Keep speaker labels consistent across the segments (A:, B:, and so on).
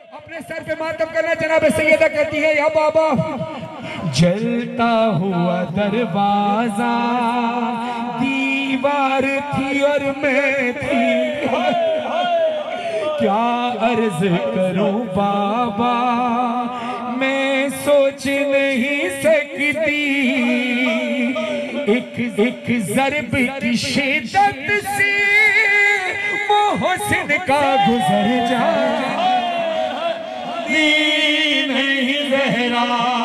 A: अपने सर पे मातम करना। जनाब सैयदा कहती है या बाबा, जलता हुआ दरवाजा दीवार थी और मैं थी, क्या अर्ज करूं बाबा मैं सोच नहीं सकती, एक ज़रब की शिद्दत से मोहसिन का गुजर जाए,
B: नहीं ज़हरा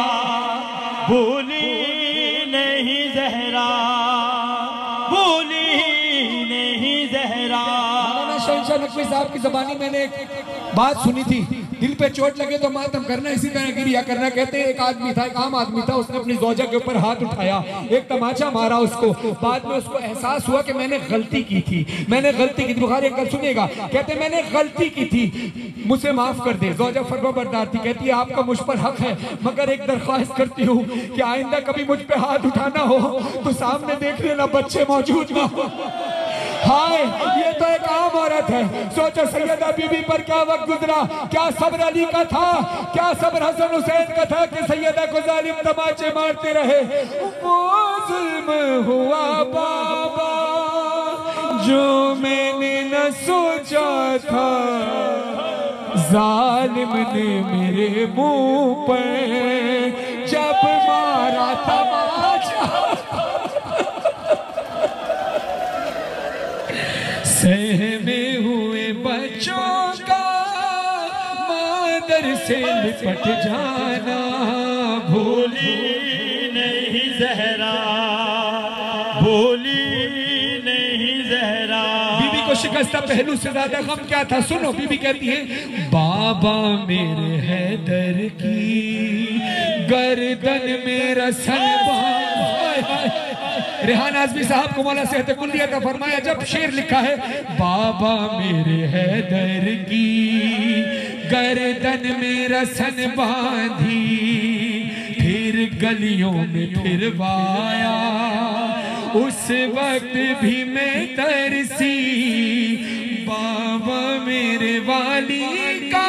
B: भूली नहीं ज़हरा, भूली नहीं ज़हरा।
A: मौलाना शहंशाह नकवी साहब की ज़बानी मैंने एक बात सुनी थी, दिल पे चोट लगे तो मातम करना, इसी तरह गिरिया करना। कहते हैं एक आदमी था, एक आम आदमी था, उसने अपनी ज़ौजा के ऊपर हाथ उठाया, एक तमाचा मारा उसको। बाद में उसको एहसास हुआ कि मैंने गलती की थी, मैंने गलती की थी। बुखारी अंकल सुनिएगा, कहते मैंने गलती की थी, मुझे माफ कर दे। ज़ौजा फरमाबरदार थी, कहती है आपका मुझ पर हक है, मगर एक दरख्वास्त करती हूँ कि आइंदा कभी मुझ पे हाथ उठाना हो तो सामने देख लेना बच्चे मौजूद ना हो। हाय, ये तो एक आम औरत है। सोचो सैयदा बीबी पर क्या वक्त गुजरा, क्या सब्र अली का था, क्या सब्र हसन हुसैन का था कि सैयदा को जालिम तमाचे मारते रहे। वो जुल्म हुआ बाबा जो मैंने न सोचा था, जालिम ने मेरे मुंह पर जब मारा तमाचा, सहमे हुए बच्चों का मादर से लिपट जाना,
B: भूली नहीं ज़हरा, भूली नहीं ज़हरा।
A: बीबी को शिकस्ता पहलू से ज्यादा गम क्या था, सुनो। बीबी कहती है बाबा मेरे हैदर की गर्दन मेरा सलमान। रेहान आज़मी साहब को मौला सेहत कुल्लियत अता फरमाया, जब शेर लिखा है बाबा मेरे हैदर की गर्दन में रसन बांधी, फिर गलियों में फिरवाया, उस वक्त भी मैं तरसी, बाबा मेरे वाली का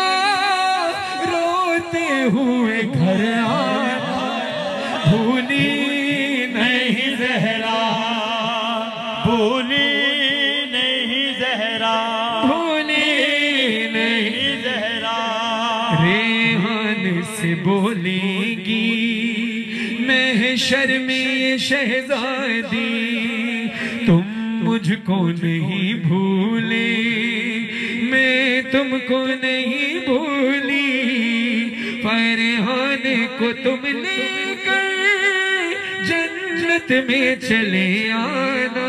A: रोते हुए घर आना, भूली
B: नहीं ज़हरा, भूली नहीं ज़हरा,
A: भूली नहीं
B: ज़हरा।
A: रेहान से बोलेगी महशर में ये शहजादी, तुम मुझको नहीं भूले मैं तुमको नहीं भूली, फरहान को तुम लेकर जन्नत में चले आना,